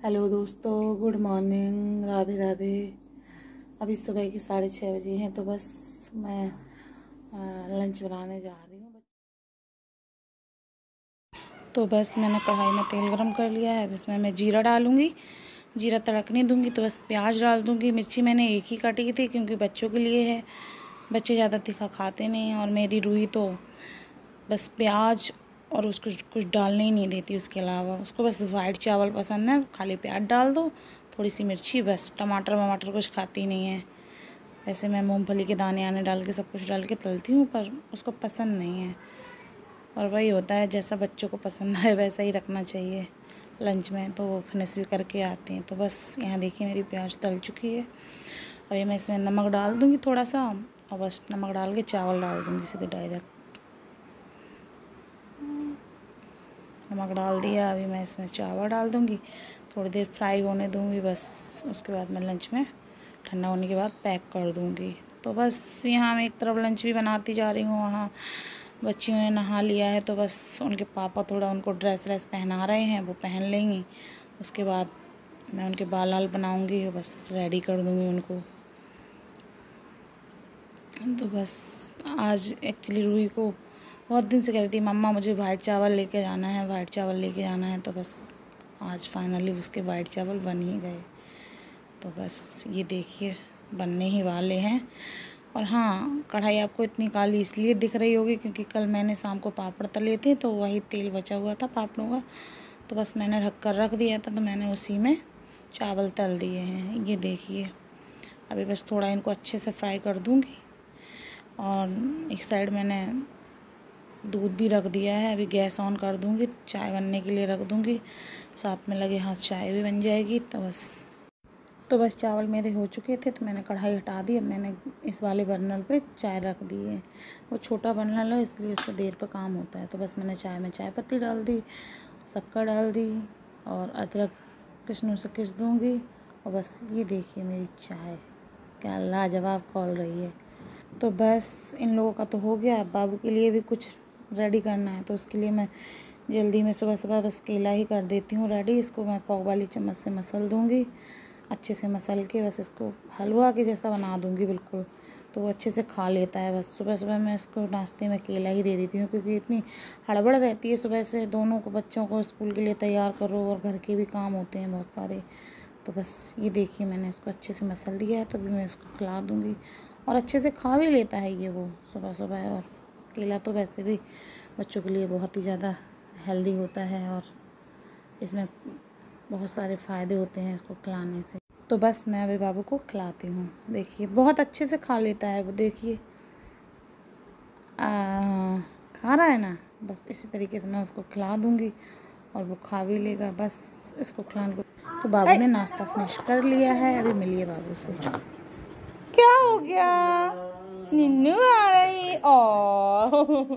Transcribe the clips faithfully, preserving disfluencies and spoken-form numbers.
Hello दोस्तों, good morning, Radhe Radhe. अभी सुबह के साढ़े छः बजे हैं, तो बस मैं लंच बनाने जा रही हूँ। तो बस मैंने कढ़ाई में तेल गरम कर लिया है। अब इसमें मैं जीरा डालूँगी। जीरा तड़कने दूँगी तो बस प्याज डाल दूँगी। मिर्ची मैंने एक ही काटी थी क्योंकि बच्चों के लिए है, बच्चे ज़्यादा तीखा खाते नहीं हैं। और मेरी रूही तो बस प्याज और उसको कुछ डालने ही नहीं देती, उसके अलावा उसको बस वाइट चावल पसंद है। खाली प्याज डाल दो, थोड़ी सी मिर्ची, बस। टमाटर वमाटर कुछ खाती नहीं है। वैसे मैं मूंगफली के दाने आने डाल के सब कुछ डाल के तलती हूँ, पर उसको पसंद नहीं है। और वही होता है, जैसा बच्चों को पसंद है वैसा ही रखना चाहिए लंच में, तो वो फिनिश भी करके आते हैं। तो बस यहाँ देखिए मेरी प्याज तल चुकी है। अभी मैं इसमें नमक डाल दूँगी थोड़ा सा, और बस नमक डाल के चावल डाल दूँगी सीधे डायरेक्ट। नमक डाल दिया। अभी मैं इसमें चावल डाल दूँगी, थोड़ी देर फ्राई होने दूँगी बस। उसके बाद मैं लंच में ठंडा होने के बाद पैक कर दूँगी। तो बस यहाँ मैं एक तरफ लंच भी बनाती जा रही हूँ। वहाँ बच्चियों ने नहा लिया है, तो बस उनके पापा थोड़ा उनको ड्रेस व्रेस पहना रहे हैं, वो पहन लेंगी। उसके बाद मैं उनके बाल वाल बनाऊँगी, बस रेडी कर दूँगी उनको। तो बस आज एक्चुअली रूही को बहुत दिन से कह रही थी, मम्मा मुझे वाइट चावल लेके जाना है, वाइट चावल लेके जाना है। तो बस आज फाइनली उसके वाइट चावल बन ही गए। तो बस ये देखिए बनने ही वाले हैं। और हाँ, कढ़ाई आपको इतनी काली इसलिए दिख रही होगी क्योंकि कल मैंने शाम को पापड़ तले थे, तो वही तेल बचा हुआ था पापड़ों का। तो बस मैंने ढक कर रख दिया था, तो मैंने उसी में चावल तल दिए हैं। ये देखिए अभी बस थोड़ा इनको अच्छे से फ्राई कर दूँगी। और एक साइड मैंने दूध भी रख दिया है। अभी गैस ऑन कर दूँगी, चाय बनने के लिए रख दूँगी, साथ में लगे हाथ चाय भी बन जाएगी। तो बस तो बस चावल मेरे हो चुके थे, तो मैंने कढ़ाई हटा दी। अब मैंने इस वाले बर्नर पे चाय रख दी है। वो छोटा बर्नर है, इसलिए उसको देर पर काम होता है। तो बस मैंने चाय में चाय पत्ती डाल दी, शक्कर डाल दी, और अदरक किशनों से किस दूँगी। और बस ये देखिए मेरी चाय क्या लाजवाब खोल रही है। तो बस इन लोगों का तो हो गया। अब बाबू के लिए भी कुछ रेडी करना है, तो उसके लिए मैं जल्दी में सुबह सुबह बस केला ही कर देती हूँ रेडी। इसको मैं पाव वाली चम्मच से मसल दूँगी, अच्छे से मसल के बस इसको हलवा के जैसा बना दूँगी बिल्कुल। तो वो अच्छे से खा लेता है। बस सुबह सुबह मैं इसको नाश्ते में केला ही दे देती हूँ, क्योंकि इतनी हड़बड़ रहती है सुबह से। दोनों को बच्चों को स्कूल के लिए तैयार करो और घर के भी काम होते हैं बहुत सारे। तो बस ये देखिए मैंने इसको अच्छे से मसल दिया है, तो भी मैं इसको खिला दूँगी। और अच्छे से खा भी लेता है ये वो सुबह सुबह। और केला तो वैसे भी बच्चों के लिए बहुत ही ज़्यादा हेल्दी होता है, और इसमें बहुत सारे फ़ायदे होते हैं इसको खिलाने से। तो बस मैं अभी बाबू को खिलाती हूँ। देखिए बहुत अच्छे से खा लेता है वो, देखिए खा रहा है ना। बस इसी तरीके से मैं उसको खिला दूँगी और वो खा भी लेगा। बस इसको खिलाने को। तो बाबू ने नाश्ता फिनिश कर लिया है। अभी मिलिए बाबू से। क्या हो गया? निन्नू आ रही। ओ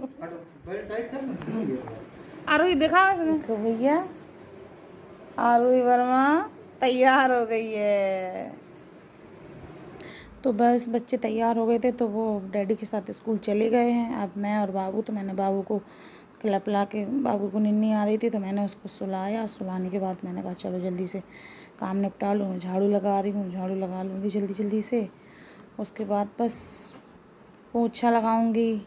आरोही दिखा इसमें भैया, आरोही वर्मा तैयार हो गई है। तो बस बच्चे तैयार हो गए थे, तो वो डैडी के साथ स्कूल चले गए हैं। अब मैं और बाबू, तो मैंने बाबू को खिला पिला के, बाबू को नींद नहीं आ रही थी तो मैंने उसको सुलाया। सुलाने के बाद मैंने कहा चलो जल्दी से काम निपटा लूँ। झाड़ू लगा रही हूँ, झाड़ू लगा लूँगी जल्दी जल्दी से। उसके बाद बस पोछा लगाऊंगी।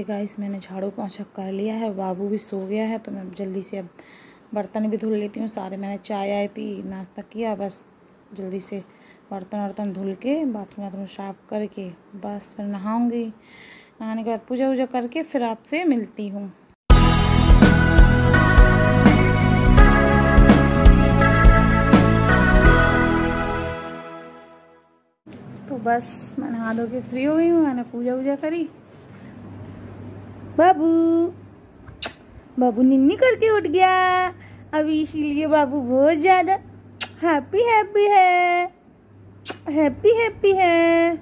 देखिए गाइस, मैंने झाड़ू पोंछा कर लिया है, बाबू भी सो गया है, तो मैं जल्दी से अब बर्तन भी धुल लेती हूँ सारे। मैंने चाय आय पी, नाश्ता किया, बस जल्दी से बर्तन वर्तन धुल के बाथरूम वाथरूम साफ करके बस फिर नहाऊंगी। नहाने के बाद पूजा वूजा करके फिर आपसे मिलती हूँ। तो बस मैं नहा धो के फ्री हो गई हूँ, मैंने पूजा वूजा करी। बाबू बाबू निन्नी करके उठ गया अभी, इसीलिए बाबू बहुत ज्यादा हैप्पी हैप्पी है, हैप्पी हैप्पी है।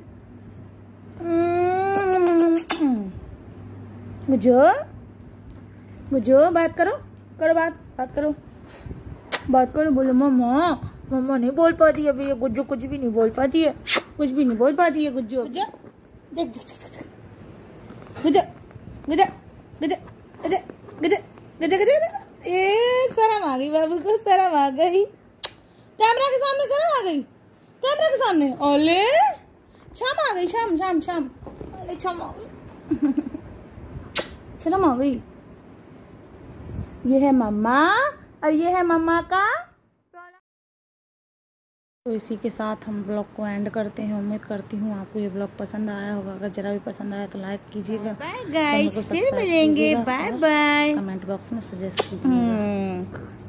गुज्जो गुज्जो बात करो करो बात बात करो बात करो बोलो मम्मा। मम्मा नहीं बोल पाती है अभी ये गुज्जो, कुछ भी नहीं बोल पाती है, कुछ भी नहीं बोल पाती है गुज्जो। गुज्जो गुज्जो गुज्जो गुज्जो गुज्जो गुज्जो गुज्जो गुज्जो। ये शर्म आ गई बाबू को, शर्म आ गई, कैमरा के सामने शर्म आ गई, कैमरा के सामने। ओले शाम आ गई, शाम शाम शाम ओले शाम आ गई, शर्म आ गई। ये है मम्मा और ये है मम्मा का। तो इसी के साथ हम ब्लॉग को एंड करते हैं। उम्मीद करती हूँ आपको ये ब्लॉग पसंद आया होगा। अगर जरा भी पसंद आया तो लाइक कीजिएगा, बाय गाइस, फिर मिलेंगे, बाय बाय। कमेंट बॉक्स में सजेस्ट कीजिएगा।